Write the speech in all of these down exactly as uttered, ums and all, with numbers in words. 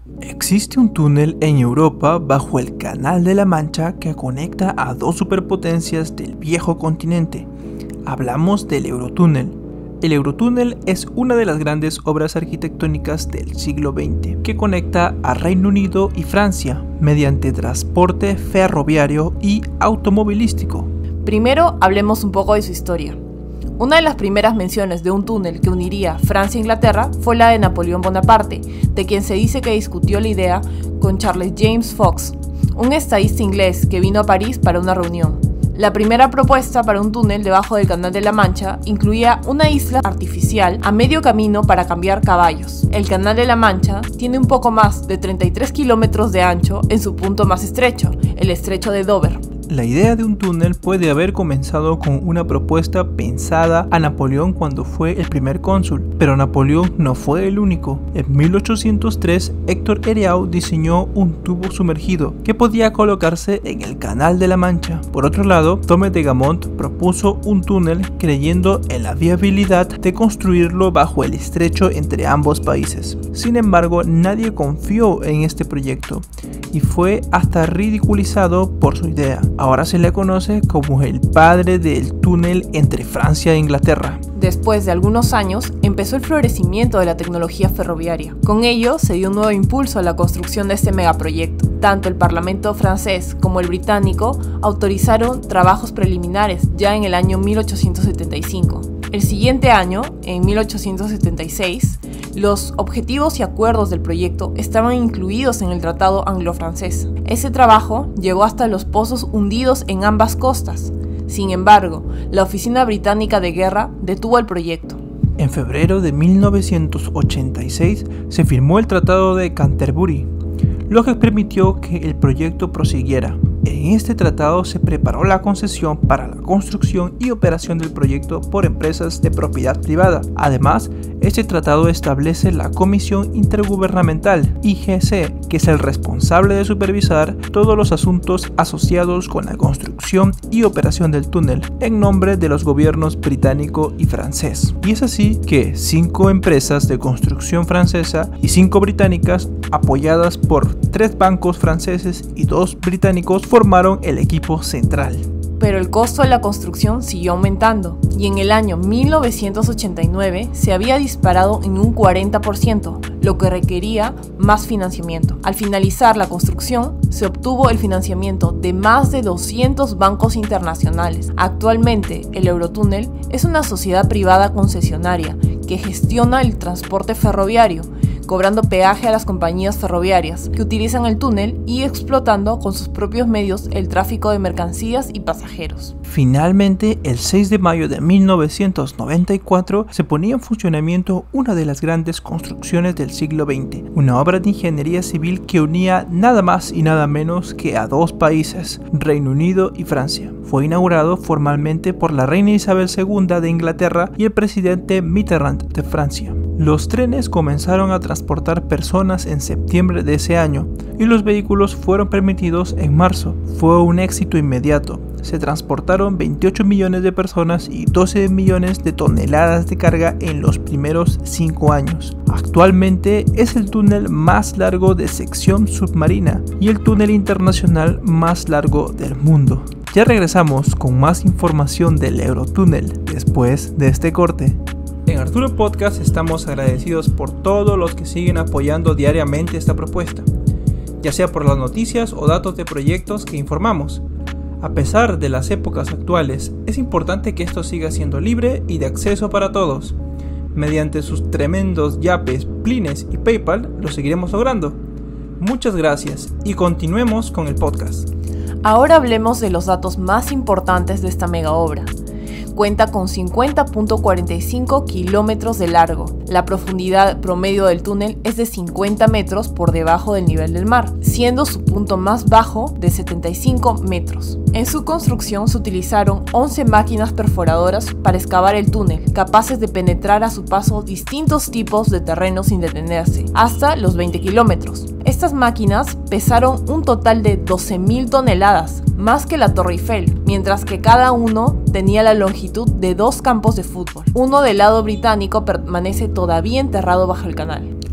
Existe un túnel en Europa bajo el Canal de la Mancha que conecta a dos superpotencias del viejo continente. Hablamos del Eurotúnel. El Eurotúnel es una de las grandes obras arquitectónicas del siglo veinte que conecta a Reino Unido y Francia mediante transporte ferroviario y automovilístico. Primero hablemos un poco de su historia. Una de las primeras menciones de un túnel que uniría Francia e Inglaterra fue la de Napoleón Bonaparte, de quien se dice que discutió la idea con Charles James Fox, un estadista inglés que vino a París para una reunión. La primera propuesta para un túnel debajo del Canal de la Mancha incluía una isla artificial a medio camino para cambiar caballos. El Canal de la Mancha tiene un poco más de treinta y tres kilómetros de ancho en su punto más estrecho, el estrecho de Dover. La idea de un túnel puede haber comenzado con una propuesta pensada a Napoleón cuando fue el primer cónsul, pero Napoleón no fue el único. En mil ochocientos tres, Héctor Henriot diseñó un tubo sumergido que podía colocarse en el Canal de la Mancha. Por otro lado, Thomas de Gamont propuso un túnel creyendo en la viabilidad de construirlo bajo el estrecho entre ambos países. Sin embargo, nadie confió en este proyecto y fue hasta ridiculizado por su idea. Ahora se le conoce como el padre del túnel entre Francia e Inglaterra. Después de algunos años, empezó el florecimiento de la tecnología ferroviaria. Con ello, se dio un nuevo impulso a la construcción de este megaproyecto. Tanto el Parlamento francés como el británico autorizaron trabajos preliminares ya en el año mil ochocientos setenta y cinco. El siguiente año, en mil ochocientos setenta y seis, los objetivos y acuerdos del proyecto estaban incluidos en el Tratado Anglo-Francés. Ese trabajo llegó hasta los pozos hundidos en ambas costas. Sin embargo, la Oficina Británica de Guerra detuvo el proyecto. En febrero de mil novecientos ochenta y seis se firmó el Tratado de Canterbury, lo que permitió que el proyecto prosiguiera. En este tratado se preparó la concesión para la construcción y operación del proyecto por empresas de propiedad privada. Además, este tratado establece la Comisión Intergubernamental I G C, que es el responsable de supervisar todos los asuntos asociados con la construcción y operación del túnel, en nombre de los gobiernos británico y francés. Y es así que cinco empresas de construcción francesa y cinco británicas, apoyadas por tres bancos franceses y dos británicos, formaron el equipo central. Pero el costo de la construcción siguió aumentando y en el año mil novecientos ochenta y nueve se había disparado en un cuarenta por ciento, lo que requería más financiamiento. Al finalizar la construcción, se obtuvo el financiamiento de más de doscientos bancos internacionales. Actualmente, el Eurotúnel es una sociedad privada concesionaria que gestiona el transporte ferroviario, cobrando peaje a las compañías ferroviarias que utilizan el túnel y explotando con sus propios medios el tráfico de mercancías y pasajeros. Finalmente, el seis de mayo de mil novecientos noventa y cuatro se ponía en funcionamiento una de las grandes construcciones del siglo veinte, una obra de ingeniería civil que unía nada más y nada menos que a dos países, Reino Unido y Francia. Fue inaugurado formalmente por la reina Isabel segunda de Inglaterra y el presidente Mitterrand de Francia. Los trenes comenzaron a transportar personas en septiembre de ese año y los vehículos fueron permitidos en marzo. Fue un éxito inmediato. Se transportaron veintiocho millones de personas y doce millones de toneladas de carga en los primeros cinco años. Actualmente es el túnel más largo de sección submarina y el túnel internacional más largo del mundo. Ya regresamos con más información del Eurotúnel después de este corte. En Arturo Podcast estamos agradecidos por todos los que siguen apoyando diariamente esta propuesta, ya sea por las noticias o datos de proyectos que informamos. A pesar de las épocas actuales, es importante que esto siga siendo libre y de acceso para todos. Mediante sus tremendos yapes, plines y PayPal lo seguiremos logrando. Muchas gracias y continuemos con el podcast. Ahora hablemos de los datos más importantes de esta mega obra. Cuenta con cincuenta punto cuarenta y cinco kilómetros de largo. La profundidad promedio del túnel es de cincuenta metros por debajo del nivel del mar, siendo su punto más bajo de setenta y cinco metros. En su construcción se utilizaron once máquinas perforadoras para excavar el túnel, capaces de penetrar a su paso distintos tipos de terrenos sin detenerse, hasta los veinte kilómetros. Estas máquinas pesaron un total de doce mil toneladas, más que la Torre Eiffel, mientras que cada uno tenía la longitud de dos campos de fútbol. Uno del lado británico permanece todavía enterrado bajo el canal.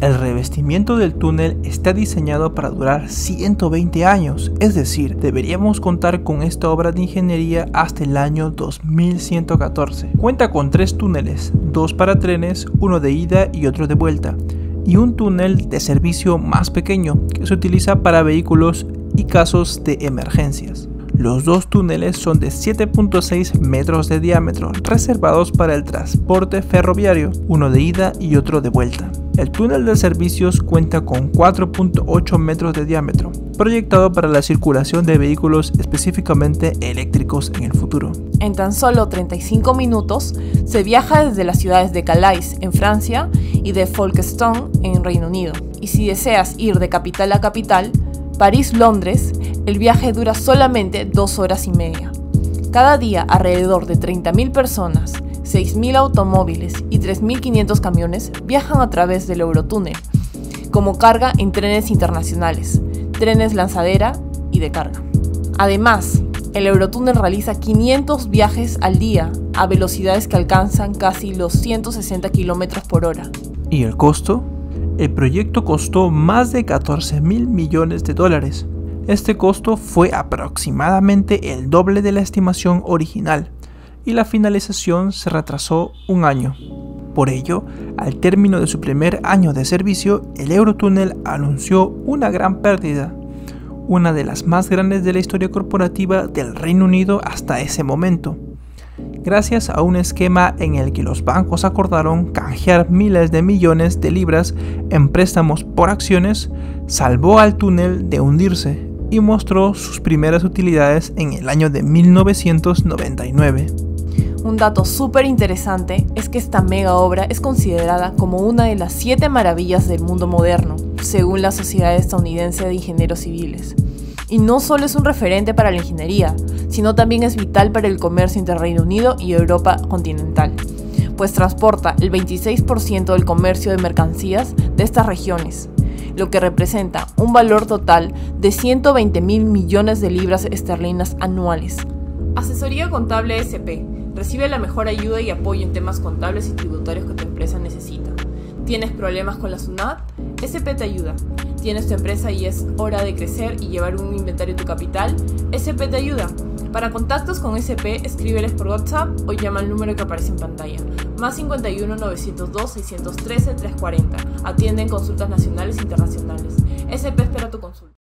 El revestimiento del túnel está diseñado para durar ciento veinte años, es decir, deberíamos contar con esta obra de ingeniería hasta el año dos mil ciento catorce. Cuenta con tres túneles, dos para trenes, uno de ida y otro de vuelta, y un túnel de servicio más pequeño que se utiliza para vehículos y casos de emergencias. Los dos túneles son de siete punto seis metros de diámetro, reservados para el transporte ferroviario, uno de ida y otro de vuelta. El túnel de servicios cuenta con cuatro punto ocho metros de diámetro, proyectado para la circulación de vehículos específicamente eléctricos en el futuro. En tan solo treinta y cinco minutos se viaja desde las ciudades de Calais, en Francia, y de Folkestone, en Reino Unido. Y si deseas ir de capital a capital, París-Londres, el viaje dura solamente dos horas y media. Cada día alrededor de treinta mil personas, seis mil automóviles y tres mil quinientos camiones viajan a través del Eurotúnel, como carga en trenes internacionales, trenes lanzadera y de carga. Además, el Eurotúnel realiza quinientos viajes al día a velocidades que alcanzan casi los ciento sesenta kilómetros por hora. ¿Y el costo? El proyecto costó más de catorce mil millones de dólares. Este costo fue aproximadamente el doble de la estimación original y la finalización se retrasó un año. Por ello, al término de su primer año de servicio, el Eurotúnel anunció una gran pérdida, una de las más grandes de la historia corporativa del Reino Unido hasta ese momento. Gracias a un esquema en el que los bancos acordaron canjear miles de millones de libras en préstamos por acciones, salvó al túnel de hundirse y mostró sus primeras utilidades en el año de mil novecientos noventa y nueve. Un dato súper interesante es que esta mega obra es considerada como una de las siete maravillas del mundo moderno, según la Sociedad Estadounidense de Ingenieros Civiles. Y no solo es un referente para la ingeniería, sino también es vital para el comercio entre Reino Unido y Europa continental, pues transporta el veintiséis por ciento del comercio de mercancías de estas regiones, lo que representa un valor total de ciento veinte mil millones de libras esterlinas anuales. Asesoría Contable S P. Recibe la mejor ayuda y apoyo en temas contables y tributarios que tu empresa necesita. ¿Tienes problemas con la SUNAT? S P te ayuda. ¿Tienes tu empresa y es hora de crecer y llevar un inventario de tu capital? S P te ayuda. Para contactos con S P, escríbeles por WhatsApp o llama al número que aparece en pantalla. Más cincuenta y uno, novecientos dos, seiscientos trece, trescientos cuarenta. Atienden consultas nacionales e internacionales. S P espera tu consulta.